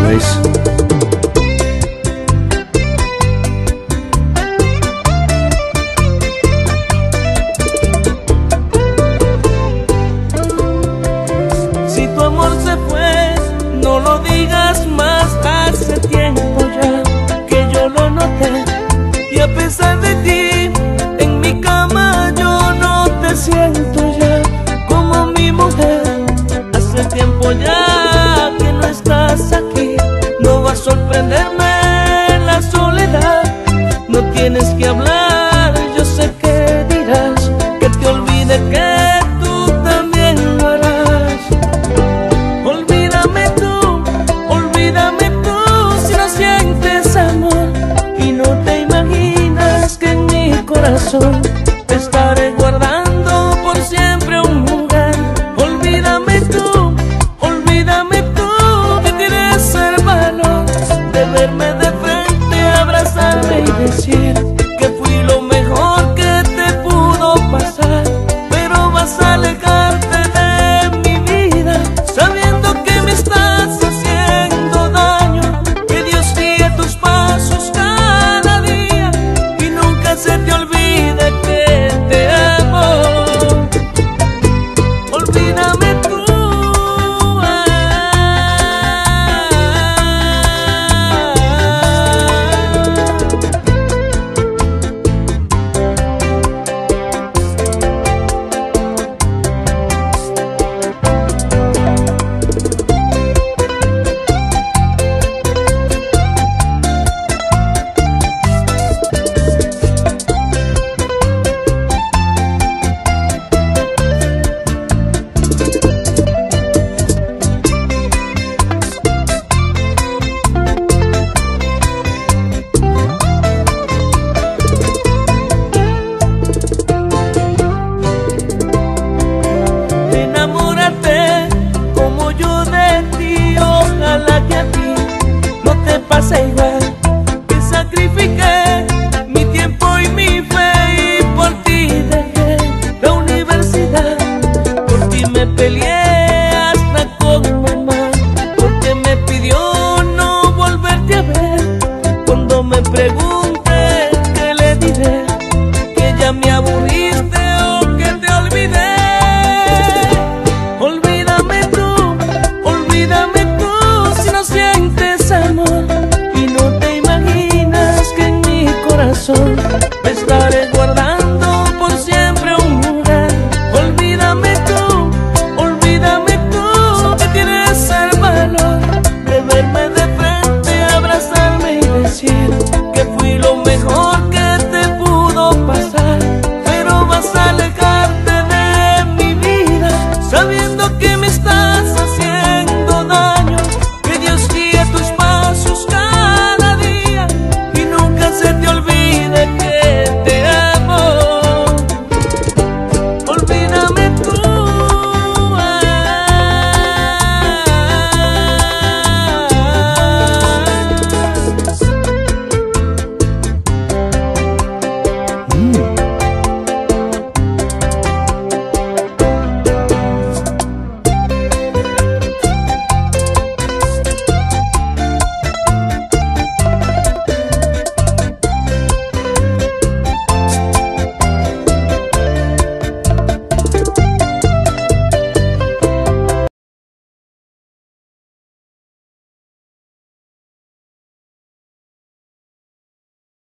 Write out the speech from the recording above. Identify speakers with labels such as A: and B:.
A: vez.
B: Si tu amor se fue, no lo digas más, hace tiempo ya que yo lo noté. Y a pesar de ti, en mi cama yo no te siento ya como mi mujer. Hace tiempo ya que no estás aquí, no va a sorprenderme la soledad. No tienes que hablar, yo sé que dirás que te olvide, que tú también lo harás. Olvídame tú si no sientes amor y no te imaginas que en mi corazón te estaré guardando por siempre un lugar. Olvídame tú que tienes el valor de verme de frente, abrazarme y decir que fui lo mejor que te pudo pasar. Pero vas a alejarte de mi vida sabiendo que me estás haciendo daño. Que Dios guíe tus pasos cada día y nunca se te olvide que te amo. Olvídame tú. Enamórate como yo de ti, ojalá que a ti no te pase igual.